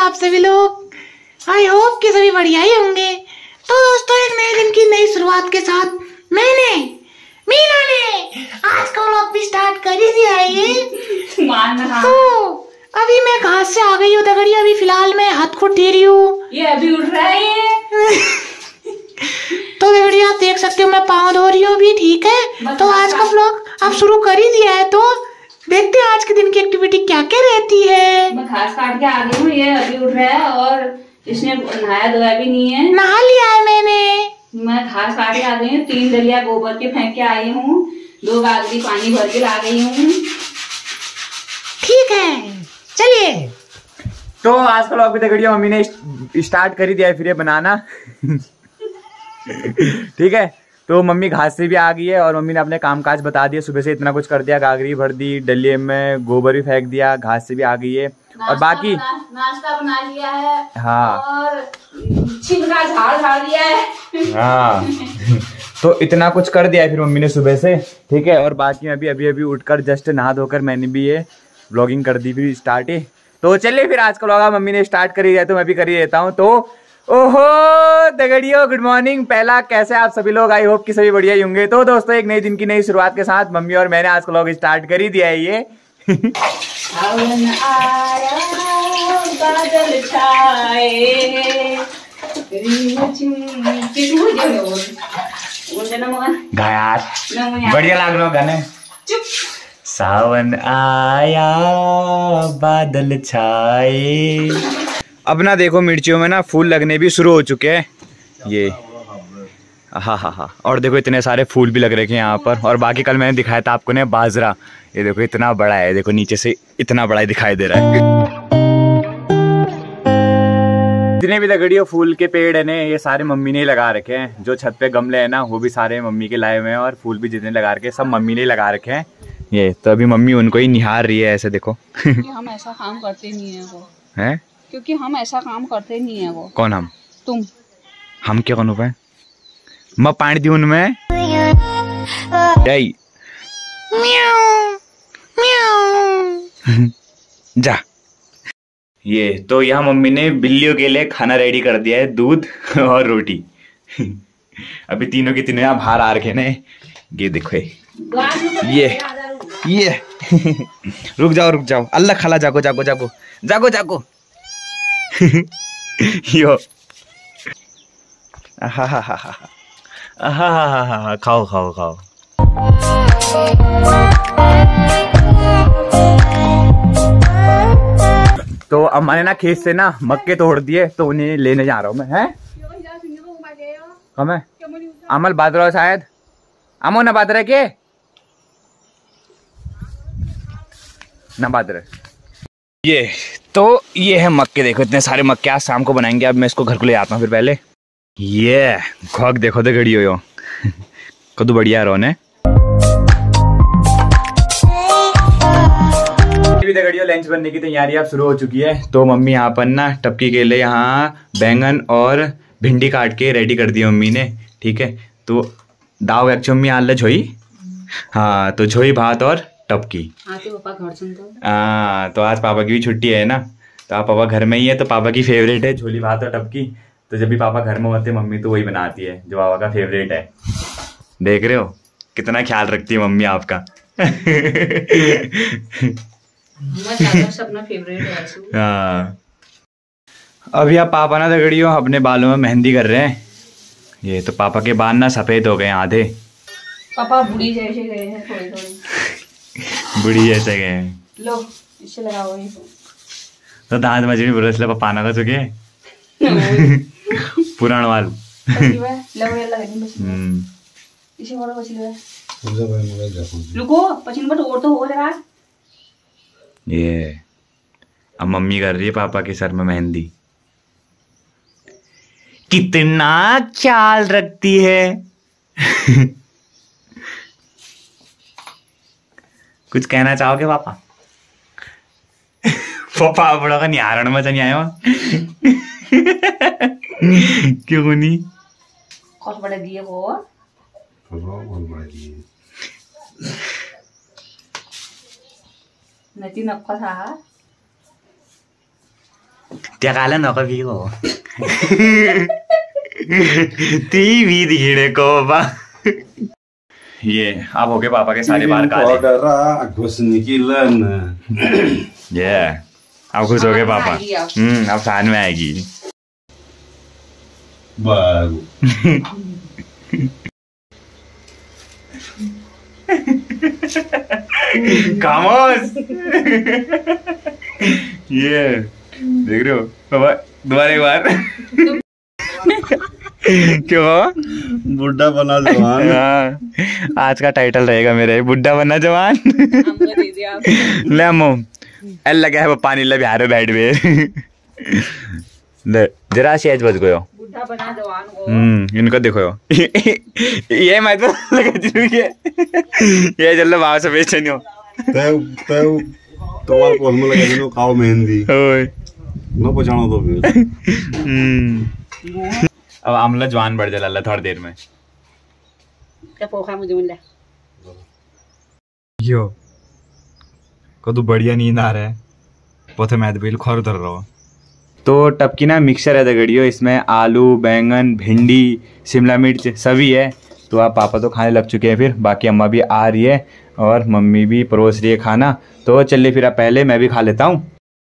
आप सभी लोग? आई होप कि सभी बढ़िया ही होंगे। तो दोस्तों, एक नए दिन की नई शुरुआत के साथ मीना ने आज का व्लॉग भी स्टार्ट कर ही दिया है ये। तो अभी मैं घास से आ गई हूँ दगड़ी। अभी फिलहाल मैं हाथ को ठेरी हूँ। ये अभी उठ रहा है ये। तो दगड़ी आप देख सकते हो मैं पाँव धो रही हूँ अभी, ठीक है। तो आज का व्लॉग आप शुरू कर ही दिया है, तो देखते हैं आज के दिन की एक्टिविटी क्या क्या रहती है। मैं घास काट के आ गई हूँ, ये अभी उठ रहा है और इसने नहाया धोया भी नहीं है। नहा लिया है मैंने। मैं घास काट के आ गई हूँ, 3 डलिया गोबर के फेंक के आई हूँ, 2 गागरी पानी भर के ला गई हूँ। ठीक है, चलिए। तो आज का व्लॉग भी दगड़िया मम्मी ने स्टार्ट कर ही दिया है फिर ये बनाना। ठीक है, तो मम्मी घास से भी आ गई है और मम्मी ने अपने कामकाज बता दिए। सुबह से इतना कुछ कर दिया, गागरी भर दी, डलिये में गोबर भी फेंक दिया, घास से भी आ गई है। और बाकी नाश्ता बना लिया है। हाँ, और छिलका झाड़ दिया है। हाँ। तो इतना कुछ कर दिया है फिर मम्मी ने सुबह से, ठीक है। और बाकी अभी उठकर जस्ट नहा धोकर मैंने भी ये व्लॉगिंग कर दी फिर स्टार्ट ही। तो चलिए फिर आज का व्लॉग मम्मी ने स्टार्ट कर ही दिया तो मैं भी कर ही देता हूँ। तो ओहो दगड़ियों, गुड मॉर्निंग। पहला कैसे आप सभी लोग? आई होप कि सभी बढ़िया ही होंगे। तो दोस्तों, एक नई दिन की नई शुरुआत के साथ मम्मी और मैंने आज का व्लॉग स्टार्ट कर ही दिया है ये। सावन आया, बादल छाए, बढ़िया लाग रहा गाने। चुप। सावन आया बादल छाए। अब ना देखो मिर्चियों में ना फूल लगने भी शुरू हो चुके हैं ये। हाँ। और देखो इतने सारे फूल भी लग रखे हैं यहाँ पर। और बाकी कल मैंने दिखाया था आपको ने बाजरा, ये देखो इतना बड़ा है, देखो नीचे से इतना बड़ा ही दिखाई दे रहा है। जितने भी दगड़ियों फूल के पेड़ है ना, ये सारे मम्मी ने ही लगा रखे हैं। जो छत पे गमले हैं ना, वो भी सारे मम्मी के लाए हुए हैं। और फूल भी जितने लगा रखे हैं सब मम्मी ने ही लगा रखे हैं ये। तो अभी मम्मी उनको ही निहार रही है ऐसे, देखो। हम ऐसा काम करते नहीं है वो हैं, क्योंकि हम ऐसा काम करते नहीं है वो। कौन हम? तुम। हम क्या कौन पाए? मैं पानी दी उनमें जा। ये तो यहाँ मम्मी ने बिल्लियों के लिए खाना रेडी कर दिया है, दूध और रोटी। अभी तीनों के तीनों यहाँ बाहर आ रखे ने। ये देखो ये रुक जाओ अल्लाह खाला, जागो। यो खाओ। तो अम्मा ने ना खेत से ना मक्के तोड़ दिए, तो उन्हें लेने जा रहा हूँ मैं। हैं कम है अमल बादरा शायद अमो ना बादरा के ना बादरा। ये है मक्के, देखो इतने सारे मक्के आज शाम को बनाएंगे। अब मैं इसको घर को ले आता हूँ फिर पहले। ये खोक देखो तो गड़ी हो कदू बढ़िया रहो ने। दगड़ियों लंच बनने की तैयारी अब शुरू हो चुकी है। तो मम्मी यहाँ पर ना टपकी के लिए यहाँ बैंगन और भिंडी काट के रेडी कर दी मम्मी ने, ठीक है। तो दाव एक मम्मी आल झोई, हाँ तो झोई भात और टपकी। हाँ तो आज पापा की भी छुट्टी है ना, तो आप पापा घर में ही है। तो पापा की फेवरेट है झोली भात और टपकी। तो जब भी पापा घर में होते मम्मी तो वही बनाती है जो पापा का फेवरेट है। देख रहे हो कितना ख्याल रखती है मम्मी आपका। अपना फेवरेट है। हाँ अभी आप पापा ना दगड़ियों अपने बालों में मेहंदी कर रहे हैं। ये तो पापा के बाल ना सफेद हो गए आधे। पापा बुढ़ी जैसे गए हैं थोड़ी। बुढ़ी जैसे गए हैं। लो इसे लगाओ ये। तो दांत मजबूत ब्रश लगा पाना का चुके पुराण वाल। रुको पसीन बट और तो हो जरा। ये अब मम्मी कर रही है पापा के सर में मेहंदी। कितना ख्याल रखती है। कुछ कहना चाहोगे पापा? पापा बड़ा का निहारण में नहीं आया। क्यों नहीं? कौन बड़ा दिए वो? नती नक्का था। Tiyak kala no ka bigo. TV दिखने को पापा। ये अब हो गए पापा के सारे बाल काले। ये अब खुश हो गए पापा। अब फैन में आएगी। खामोश। ये देख रहे हो पापा दोबारा एक बार। क्यों बुढ़ा बना जवान। हाँ, आज का टाइटल रहेगा मेरे बुढ़ा बना जवान। ले अम्मो एल लगा है वो पानी ले बिहार में बैठ गए। ले जरा शेज बच गयो बुढ़ा बना जवान को। इनको देखो ये मैं तो लगा चुकी है। ये चल लो बाहर से बेचनी हो तुम्हारे को हम लगा दिनो खाओ मेहंदी ओए न पहचानो तो फिर। अब आमला जवान बढ़ जाला थोड़ी देर में। क्या पोखा मुझे मिला यो कदू बढ़िया नींद आ रहा है पोथे मैं बिल खोर उतर रहा हूँ। तो टपकी ना मिक्सचर है दगड़ियो, इसमें आलू बैंगन भिंडी शिमला मिर्च सभी है। तो आप पापा तो खाने लग चुके हैं, फिर बाकी अम्मा भी आ रही है और मम्मी भी परोस रही है खाना। तो चलिए फिर पहले मैं भी खा लेता हूँ।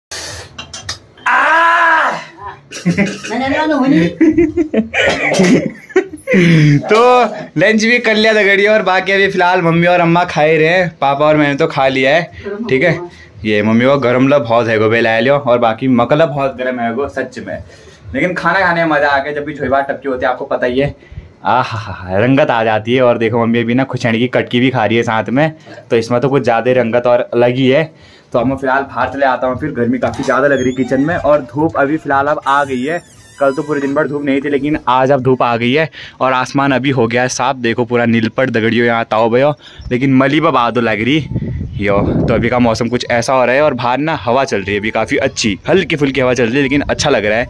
तो लंच भी कर लिया दगड़िया और बाकी अभी फिलहाल मम्मी और अम्मा खा ही रहे हैं, पापा और मैंने तो खा लिया है। ठीक है, ये मम्मी को गरम लब बहुत है गो बेला लियो और बाकी मकला बहुत गर्म है गो सच में। लेकिन खाना खाने में मजा आ गया। जब भी छोई टपकी होती है आपको पता ही है, आहा रंगत आ जाती है। और देखो मम्मी अभी ना खुशैनी की कटकी भी खा रही है साथ में, तो इसमें तो कुछ ज़्यादा रंगत और अलग ही है। तो अब मैं फिलहाल बाहर चले आता हूँ, फिर गर्मी काफ़ी ज़्यादा लग रही किचन में और धूप अभी फिलहाल अब आ गई है। कल तो पूरे दिन भर धूप नहीं थी लेकिन आज अब धूप आ गई है और आसमान अभी हो गया है साफ। देखो पूरा नीलपट दगड़ियो यहाँ ताओ भयो, लेकिन मली बादो लग रही यो। तो अभी का मौसम कुछ ऐसा हो रहा है और बाहर ना हवा चल रही है अभी काफ़ी अच्छी, हल्की फुल्की हवा चल रही है लेकिन अच्छा लग रहा है।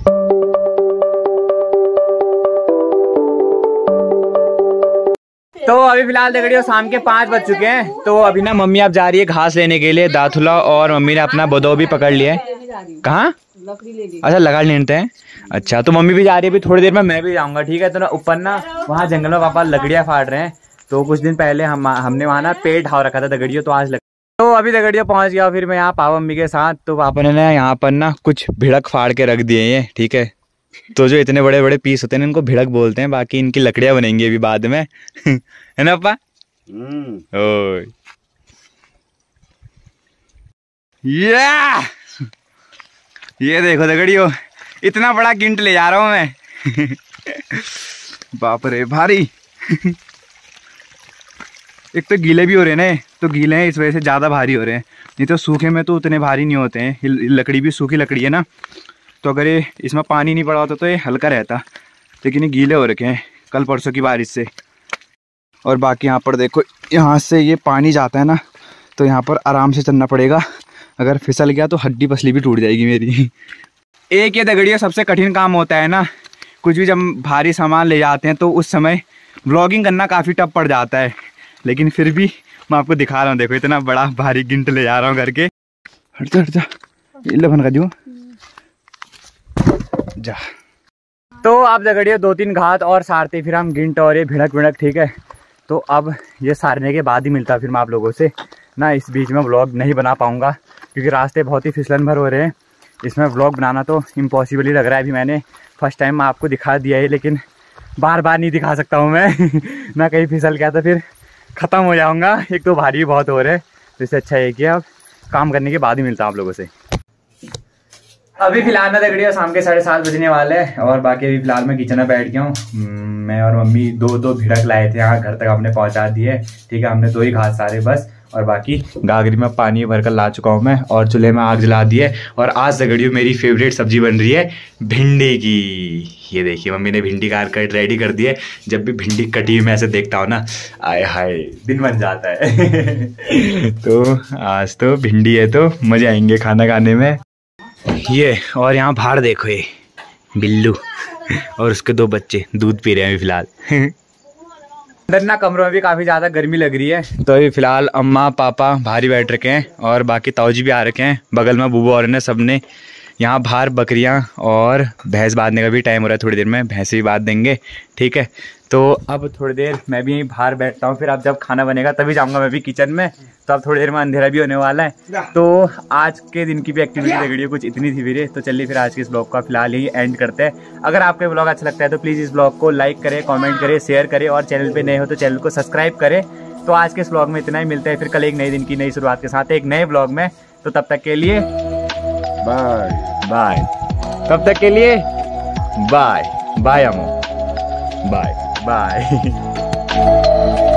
तो अभी फिलहाल दगड़ियो शाम के 5 बज चुके हैं। तो अभी ना मम्मी अब जा रही है घास लेने के लिए दाथुला, और मम्मी ने अपना बदो भी पकड़ लिया है। कहाँ? अच्छा लगा लेते हैं। अच्छा तो मम्मी भी जा रही है, अभी थोड़ी देर में मैं भी जाऊंगा। ठीक है, तो ना ऊपर ना वहाँ जंगल में पापा लकड़ियाँ फाड़ रहे हैं। तो कुछ दिन पहले हमने वहाँ ना पेड़ ढाव रखा था दगड़ियों, तो आज तो अभी दगड़ियों पहुँच गया फिर मैं यहाँ पापा मम्मी के साथ। तो पापा ने ना यहाँ पर ना कुछ भिड़क फाड़ के रख दिए हैं। ठीक है, तो जो इतने बड़े बड़े पीस होते हैं इनको भिड़क बोलते हैं, बाकी इनकी लकड़ियाँ बनेंगी अभी बाद में। है ना पापा? ओए ये देखो दगड़ियों इतना बड़ा गिंट ले जा रहा हूँ मैं। बाप रे भारी। एक तो गीले भी हो रहे हैं, तो गीले हैं इस वजह से ज़्यादा भारी हो रहे हैं, नहीं तो सूखे में तो उतने भारी नहीं होते हैं। लकड़ी भी सूखी लकड़ी है ना, तो अगर ये इसमें पानी नहीं पड़ा होता तो ये हल्का रहता, लेकिन ये गीले हो रखे हैं कल परसों की बारिश से। और बाकी यहाँ पर देखो यहाँ से ये पानी जाता है ना, तो यहाँ पर आराम से चलना पड़ेगा। अगर फिसल गया तो हड्डी पसली भी टूट जाएगी मेरी। एक ये दगड़ियों सबसे कठिन काम होता है ना, कुछ भी जब भारी सामान ले जाते हैं तो उस समय व्लॉगिंग करना काफ़ी टफ पड़ जाता है। लेकिन फिर भी मैं आपको दिखा रहा हूँ, देखो इतना बड़ा भारी गिंट ले जा रहा हूँ करके। हट जा लभन का दियो जा। तो अब दगड़ियों 2-3 घात और सारते फिर हम गिंट और ये भिड़क। ठीक है, तो अब ये सारने के बाद ही मिलता फिर मैं आप लोगों से ना। इस बीच में व्लॉग नहीं बना पाऊँगा क्योंकि रास्ते बहुत ही फिसलन भर हो रहे हैं। इसमें व्लॉग बनाना तो इम्पॉसिबल ही लग रहा है। अभी मैंने फर्स्ट टाइम मैं आपको दिखा दिया है, लेकिन बार बार नहीं दिखा सकता हूँ मैं। ना कहीं फिसल गया तो फिर ख़त्म हो जाऊँगा। एक तो भारी भी बहुत हो रहे हैं, तो इससे अच्छा है कि अब काम करने के बाद ही मिलता हूँ आप लोगों से। अभी फिलहाल ना दगड़ियों शाम के 7:30 बजने वाले हैं और बाकी अभी फिलहाल मैं किचन में बैठ गया हूँ। मैं और मम्मी दो भिड़क लाए थे, यहाँ घर तक हमने पहुँचा दिए। ठीक है, हमने 2 ही घास सारे बस, और बाकी गागरी में पानी भरकर ला चुका हूँ मैं और चूल्हे में आग जला दी है। और आज दगड़ियों मेरी फेवरेट सब्जी बन रही है भिंडी की। ये देखिए मम्मी ने भिंडी काट रेडी कर दी है। जब भी भिंडी कटी हुई मैं ऐसे देखता हूँ ना, आय हाय दिन बन जाता है। तो आज तो भिंडी है तो मजे आएंगे खाना खाने में। ये और यहाँ बाहर देखो ये बिल्लू और उसके 2 बच्चे दूध पी रहे हैं अभी फिलहाल। अंदर ना कमरों में भी काफ़ी ज़्यादा गर्मी लग रही है, तो अभी फिलहाल अम्मा पापा भारी बैठ रखे हैं और बाकी ताऊजी भी आ रखे हैं। बगल में बूबू और ने सबने यहाँ बाहर बकरियाँ और भैंस बांधने का भी टाइम हो रहा है, थोड़ी देर में भैंस भी बांध देंगे, ठीक है। तो अब थोड़ी देर मैं भी यहीं बाहर बैठता हूँ, फिर अब जब खाना बनेगा तभी जाऊँगा मैं भी किचन में। तो अब थोड़ी देर में अंधेरा भी होने वाला है। तो आज के दिन की भी एक्टिविटी वीडियो कुछ इतनी थी वीरे। तो चलिए फिर आज के इस ब्लॉग का फिलहाल यही एंड करते हैं। अगर आपको ब्लॉग अच्छा लगता है तो प्लीज़ इस ब्लॉग को लाइक करें, कमेंट करें, शेयर करें और चैनल पे नए हो तो चैनल को सब्सक्राइब करें। तो आज के इस ब्लॉग में इतना ही, मिलते हैं फिर कल एक नए दिन की नई शुरुआत के साथ एक नए ब्लॉग में। तो तब तक के लिए बाय बाय, तब तक के लिए bye bye Amo, bye bye.